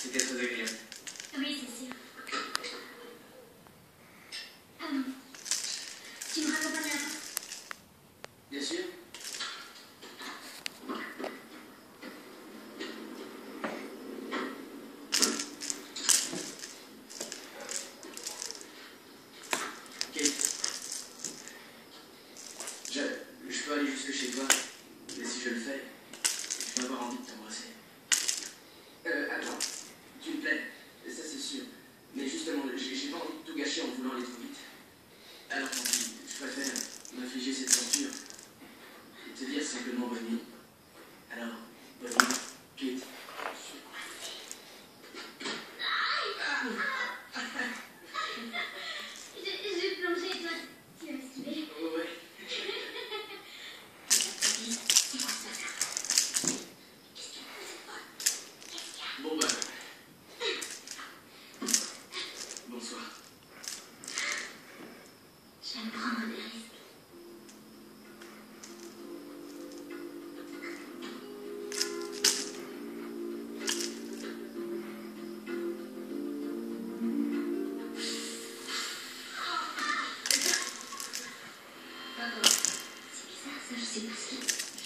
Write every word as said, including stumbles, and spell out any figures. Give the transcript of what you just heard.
C'était très agréable. Oui, c'est sûr. Hum. Tu me raccompagnes à la porte? Bien sûr. Je, je peux aller jusque chez toi, mais si je le fais, je vais avoir envie de t'embrasser. Euh, attends, tu me plais, ça c'est sûr. Mais justement, j'ai j'ai pas envie de tout gâcher en voulant aller trop vite. Alors tant pis, je préfère m'infliger cette torture et te dire simplement bonne nuit. Alors, bonne nuit, Kate. Je vais plonger et toi, tu vas esquiver. Ouais, ouais. C'est quoi ça, ça? Qu'est-ce qu'il y a cette fois? Qu'est-ce qu'il y a? Bon bah. Bonsoir. J'aime prendre des risques. C'est bizarre, ça, je sais pas ce qu'il y a.